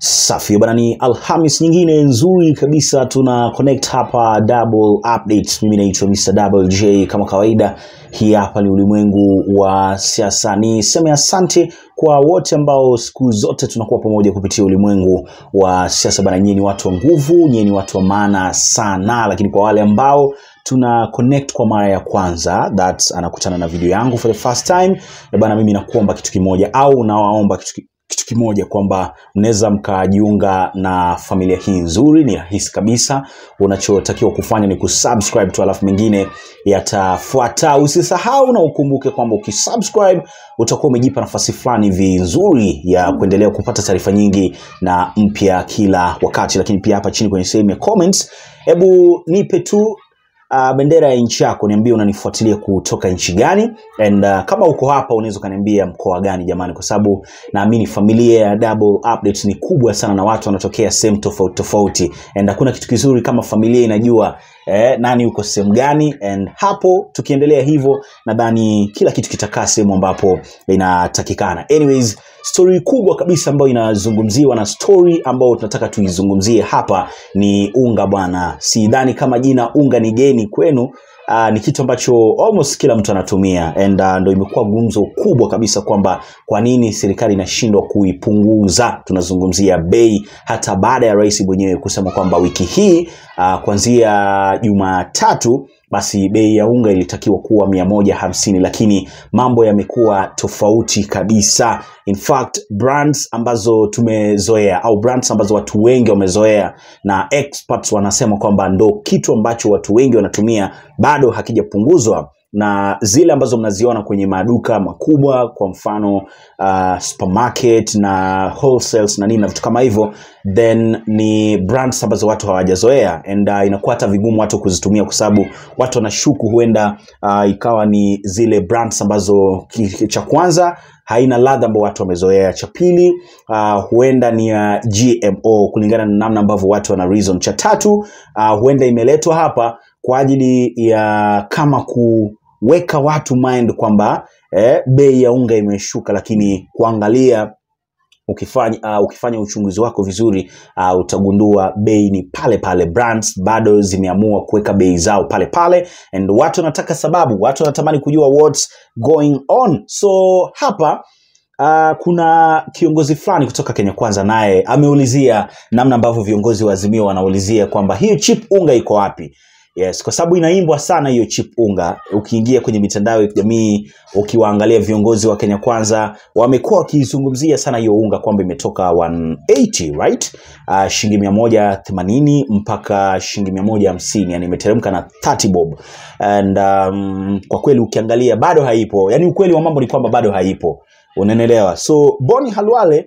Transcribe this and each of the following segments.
Safi bana, ni Alhamis nyingine nzuri kabisa, tuna connect hapa double updates. Mimi naitwa Mr. Double J kama kawaida. Hii hapa ni ulimwengu wa siasa. Ni sema asante kwa wote ambao siku zote tunakuwa pamoja kupitia ulimwengu wa siasa bana. Nyinyi ni watu wa nguvu, nyinyi ni watu wa maana sana. Lakini kwa wale ambao tuna connect kwa mara ya kwanza, that's anakutana na video yangu for the first time, bana, mimi nakuomba kitu kimoja, au nawaomba kitu kimoja, kwamba mnaweza mkajiunga na familia hii nzuri. Ni rahisi kabisa, unachotakiwa kufanya ni kusubscribe tu, alafu mengine yatafuata. Usisahau na ukumbuke kwamba ukisubscribe utakuwa umejipa nafasi fulani hivi nzuri ya kuendelea kupata taarifa nyingi na mpya kila wakati. Lakini pia hapa chini kwenye sehemu ya comments, hebu nipe tu bendera ya nchi yako, niambie unanifuatilia kutoka nchi gani, and kama uko hapa unaweza kaniambia mkoa gani jamani, kwa sababu naamini familia ya double updates ni kubwa sana na watu wanatokea sehemu tofauti tofauti, and hakuna kitu kizuri kama familia inajua nani uko sehemu gani. And hapo tukiendelea hivyo, nadhani kila kitu kitakaa sehemu ambapo inatakikana. Anyways, story kubwa kabisa ambayo inazungumziwa na story ambayo tunataka tuizungumzie hapa ni unga bwana. Sidhani kama jina unga ni geni kwenu. Ni kitu ambacho almost kila mtu anatumia, and ndio imekuwa gumzo kubwa kabisa kwamba kwa nini serikali inashindwa kuipunguza. Tunazungumzia bei, hata baada ya rais mwenyewe kusema kwamba wiki hii kuanzia Jumatatu basi bei ya unga ilitakiwa kuwa 150, lakini mambo yamekuwa tofauti kabisa. In fact, brands ambazo tumezoea au brands ambazo watu wengi wamezoea na experts wanasema kwamba ndo kitu ambacho watu wengi wanatumia bado hakijapunguzwa, na zile ambazo mnaziona kwenye maduka makubwa, kwa mfano supermarket na wholesales na nini na vitu kama hivyo, then ni brands ambazo watu hawajazoea, and inakuwa hata vigumu watu kuzitumia kwa sababu watu wanashuku huenda ikawa ni zile brands ambazo cha kwanza haina ladha ambayo watu wamezoea, cha pili huenda ni GMO kulingana na namna ambavyo watu wana reason, cha tatu huenda imeletwa hapa kwa ajili ya kama kuweka watu mind kwamba bei ya unga imeshuka, lakini kuangalia ukifanya uchunguzi wako vizuri utagundua bei ni pale pale. Brands bado zimeamua kuweka bei zao pale pale, and watu wanataka sababu, watu wanatamani kujua what's going on. So hapa kuna kiongozi fulani kutoka Kenya Kwanza, naye ameulizia namna ambavyo viongozi wa Azimio wanaulizia kwamba hiyo chip unga iko wapi. Yes, kwa sababu inaimbwa sana hiyo chip unga. Ukiingia kwenye mitandao ya kijamii, ukiwaangalia viongozi wa Kenya Kwanza, wamekuwa wakizungumzia sana hiyo unga kwamba imetoka 180, right? Shilingi 180 mpaka shilingi 150, yani imeteremka na 30 bob. And kwa kweli ukiangalia bado haipo. Yani ukweli wa mambo ni kwamba bado haipo. Unaelewa? So Boni Halwale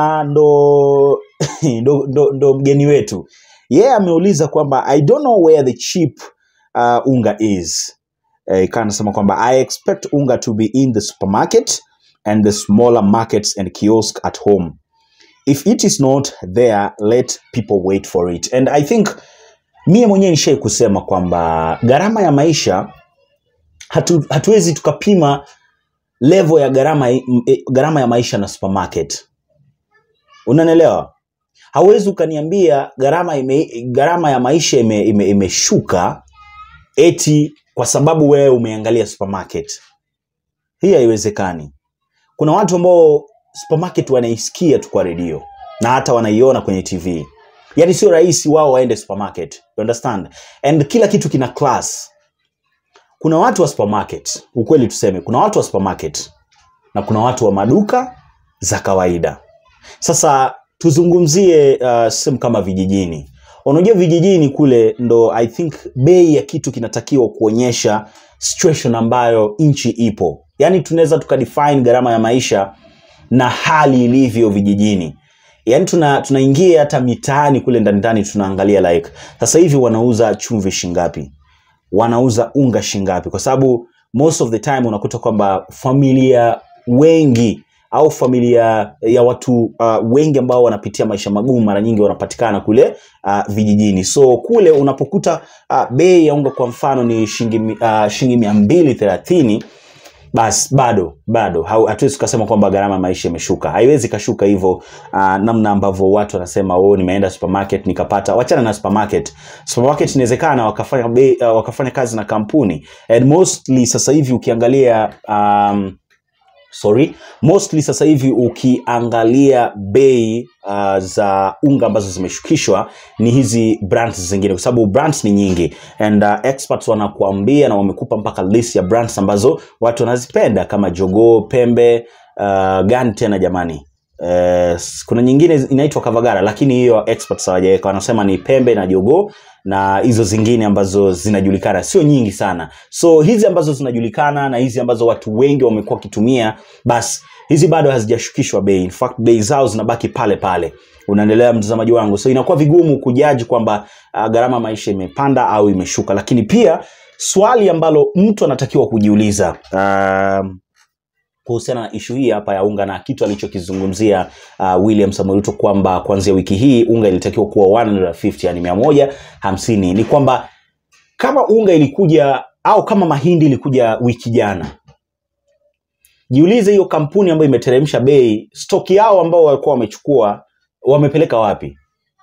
ndo mgeni wetu. Ameuliza kwamba I don't know where the cheap unga is. Kanasema kwamba I expect unga to be in the supermarket and the smaller markets and kiosk at home. If it is not there, let people wait for it. And I think mie mwenyewe nishai kusema kwamba gharama ya maisha hatuwezi tukapima level ya gharama ya maisha na supermarket. Unanielewa? Hauwezi ukaniambia gharama ya maisha imeshuka eti kwa sababu wewe umeangalia supermarket. Hii haiwezekani. Kuna watu ambao supermarket wanaisikia tu kwa radio na hata wanaiona kwenye TV. Yaani sio rahisi wao waende supermarket. You understand? And kila kitu kina class. Kuna watu wa supermarket, ukweli tuseme, kuna watu wa supermarket na kuna watu wa maduka za kawaida. Sasa tuzungumzie sehemu kama vijijini. Unajua vijijini kule ndo I think bei ya kitu kinatakiwa kuonyesha situation ambayo nchi ipo. Yani tunaweza tukadefine gharama ya maisha na hali ilivyo vijijini. Yani tunaingia hata mitaani kule ndani tunaangalia like sasa hivi wanauza chumvi shingapi, wanauza unga shingapi, kwa sababu most of the time unakuta kwamba familia wengi au familia ya watu wengi ambao wanapitia maisha magumu mara nyingi wanapatikana kule vijijini. So kule unapokuta bei ya unga kwa mfano ni shilingi 230, bas bado hatuwezi kusema kwamba gharama maisha imeshuka. Haiwezi kashuka hivyo namna ambavyo watu wanasema nimeenda supermarket nikapata. Wachana na supermarket inawezekana wakafanya kazi na kampuni, and mostly sasa hivi ukiangalia bei za unga ambazo zimeshukishwa ni hizi brands zingine, kwa sababu brands ni nyingi, and experts wanakuambia na wamekupa mpaka list ya brands ambazo watu wanazipenda kama Jogoo, Pembe, gani tena jamani, kuna nyingine inaitwa Kavagara, lakini hiyo experts hawajaweka. Wanasema ni Pembe na Jogoo na hizo zingine ambazo zinajulikana, sio nyingi sana. So hizi ambazo zinajulikana na hizi ambazo watu wengi wamekuwa kitumia, basi hizi bado hazijashukishwa bei. In fact bei zao zinabaki pale pale. Unaendelea mtazamaji wangu? So inakuwa vigumu kujaji kwamba gharama maisha imepanda au imeshuka. Lakini pia swali ambalo mtu anatakiwa kujiuliza kuhusiana na issue hii hapa ya unga na kitu alichokizungumzia William Samoei Ruto kwamba kuanzia wiki hii unga ilitakiwa kuwa 150, yani 150, ni kwamba kama unga ilikuja au kama mahindi ilikuja wiki jana, jiulize hiyo kampuni ambayo imeteremsha bei, stock yao ambao walikuwa wamechukua wamepeleka wapi?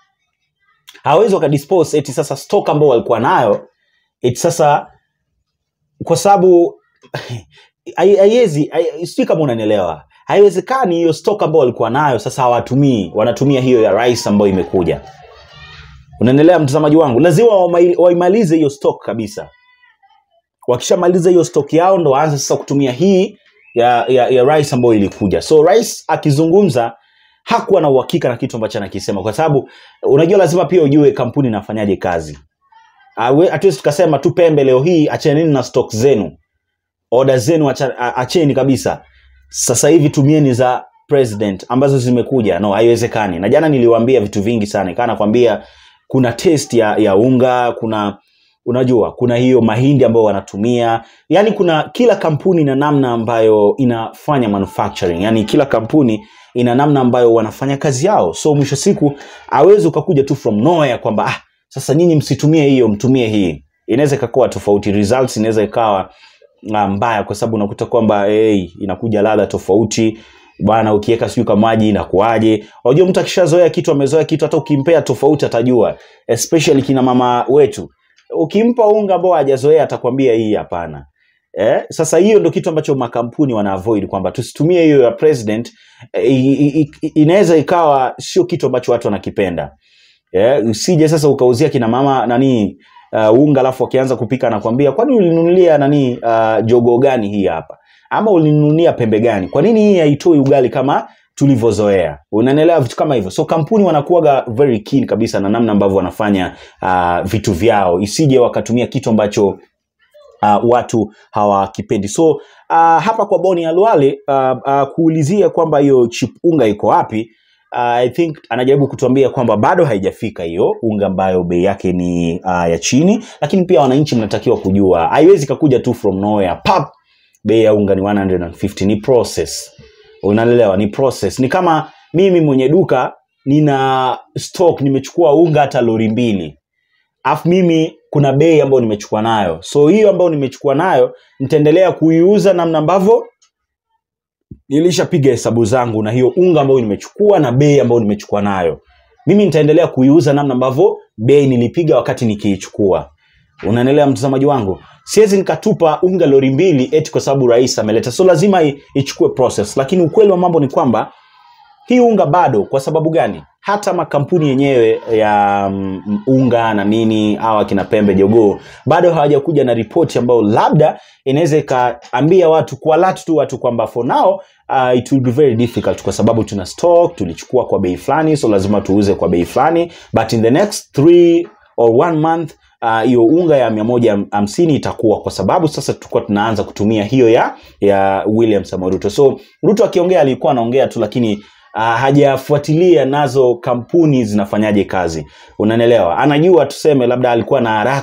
Hawezi wakadispose eti sasa stock ambao walikuwa nayo eti sasa, kwa sababu haiwezi, sio kama unanielewa, haiwezekani hiyo stock ambayo walikuwa nayo sasa hawatumii, wanatumia hiyo ya rice ambayo imekuja. Unaendelea mtazamaji wangu? Lazima waimalize hiyo stock kabisa. Wakishamaliza hiyo stock yao ndo waanze sasa kutumia hii ya rice ambayo ilikuja. So rice akizungumza hakuwa na uhakika na kitu ambacho anakisema, kwa sababu unajua lazima pia ujue kampuni inafanyaje kazi. Hatuwezi tukasema tu Pembe leo hii achaneni na stock zenu, order zenu acheni kabisa, sasa hivi tumieni za president ambazo zimekuja. No, haiwezekani. Na jana niliwaambia vitu vingi sana, nikana kwambia kuna test ya unga, unajua kuna hiyo mahindi ambayo wanatumia, yani kuna kila kampuni na namna ambayo inafanya manufacturing, yani kila kampuni ina namna ambayo wanafanya kazi yao. So mwisho siku hawezi ukakuja tu from nowhere kwamba sasa nyinyi msitumie hiyo, mtumie hii. Inaweza ikawa tofauti, results inaweza ikawa mbaya, kwa sababu unakuta kwamba inakuja ladha tofauti bwana, ukiweka sio kama maji inakuaje. Unajua mtu akishazoea kitu, amezoea kitu, hata ukimpea tofauti atajua, especially kina mama wetu. Ukimpa unga ambao hajazoea atakwambia hii hapana. Sasa hiyo ndio kitu ambacho makampuni wana avoid, kwamba tusitumie hiyo ya president. Inaweza ikawa sio kitu ambacho watu wanakipenda. Usije sasa ukauzia kina mama unga alafu akianza kupika anakuambia kwani ulinunulia Jogoo gani hii hapa, ama ulinunulia Pembe gani, kwa nini hii haitoi ugali kama tulivyozoea? Unaelewa vitu kama hivyo. So kampuni wanakuwa very keen kabisa na namna ambavyo wanafanya vitu vyao, isije wakatumia kitu ambacho watu hawakipendi. So hapa kwa Boni Alwale kuulizia kwamba hiyo chip unga iko wapi, I think anajaribu kutuambia kwamba bado haijafika hiyo unga ambayo bei yake ni ya chini. Lakini pia wananchi mnatakiwa kujua, haiwezi kakuja tu from nowhere pap bei ya unga ni 150. Ni process, unaelewa? Ni process. Ni kama mimi mwenye duka nina stock, nimechukua unga hata lori 2, afu mimi kuna bei ambayo nimechukua nayo. So hiyo ambayo nimechukua nayo nitaendelea kuiuza namna ambavyo nilishapiga hesabu zangu, na hiyo unga ambayo nimechukua na bei ambayo nimechukua nayo, mimi nitaendelea kuiuza namna ambavyo bei nilipiga wakati nikiichukua. Unaendelea mtazamaji wangu? Siwezi nikatupa unga lori 2 eti kwa sababu rais ameleta. So lazima ichukue process. Lakini ukweli wa mambo ni kwamba hii unga bado, kwa sababu gani? Hata makampuni yenyewe ya unga na hawa kina Pembe, Jogoo, bado hawajakuja na report ambayo labda inaweza ikaambia watu, kualert tu watu kwamba for now it will be very difficult, kwa sababu tuna stock, tulichukua kwa bei fulani, so lazima tuuze kwa bei fulani, but in the next 3 or 1 month hiyo unga ya 150 itakuwa, kwa sababu sasa tulikuwa tunaanza kutumia hiyo ya William Samoei Ruto. So Ruto akiongea alikuwa anaongea tu, lakini hajafuatilia nazo kampuni zinafanyaje kazi. Unanielewa? Anajua tuseme labda alikuwa na haraka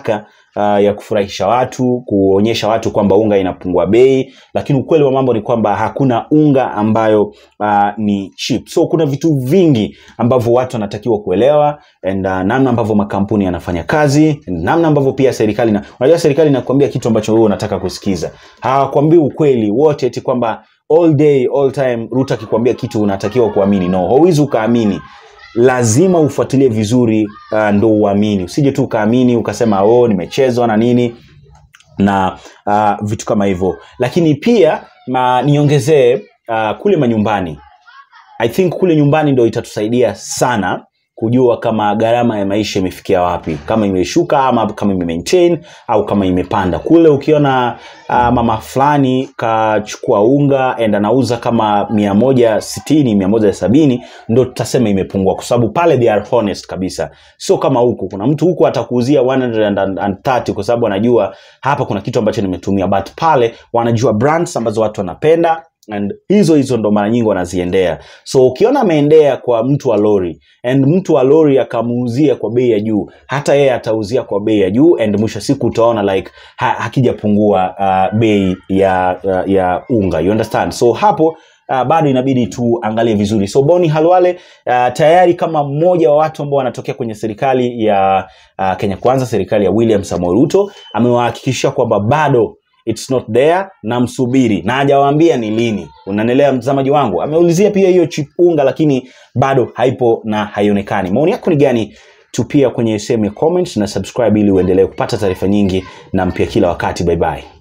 ya kufurahisha watu, kuonyesha watu kwamba unga inapungua bei, lakini ukweli wa mambo ni kwamba hakuna unga ambayo ni cheap. So kuna vitu vingi ambavyo watu wanatakiwa kuelewa, and namna ambavyo makampuni yanafanya kazi, namna ambavyo pia serikali unajua serikali inakuambia kitu ambacho wewe unataka kusikiza. Hawakwambii ukweli wote eti kwamba all day all time Ruto akikwambia kitu unatakiwa kuamini. No, hauwezi ukaamini. Lazima ufuatilie vizuri ndo uamini. Usije tu ukaamini ukasema nimechezwa na nini na vitu kama hivyo. Lakini pia niongezee kule manyumbani. I think kule nyumbani ndo itatusaidia sana kujua kama gharama ya maisha imefikia wapi, kama imeshuka ama kama ime-maintain au kama imepanda. Kule ukiona mama fulani kachukua unga and anauza kama 160, 170, ndo tutasema imepungua, kwa sababu pale they are honest kabisa. Sio kama huku, kuna mtu huku atakuuzia 130 kwa sababu anajua hapa kuna kitu ambacho nimetumia, but pale wanajua brands ambazo watu wanapenda, and hizo ndo mara nyingi wanaziendea. So ukiona ameendea kwa mtu wa lori and mtu wa lori akamuuzia kwa bei ya juu, hata yeye atauzia kwa bei ya juu, and mwisho siku utaona like hakijapungua bei ya unga. You understand? So hapo bado inabidi tuangalie vizuri. So Boni Halwale tayari kama mmoja wa watu ambao wanatokea kwenye serikali ya Kenya Kwanza, serikali ya William Samoei Ruto, amewahakikishia kwamba bado it's not there, na msubiri, na hajawaambia ni lini. Unanielewa mtazamaji wangu? Ameulizia pia hiyo chip unga, lakini bado haipo na haionekani. Maoni yako ni gani? Tupia kwenye sehemu ya comments na subscribe ili uendelee kupata taarifa nyingi na mpya kila wakati. Bye bye.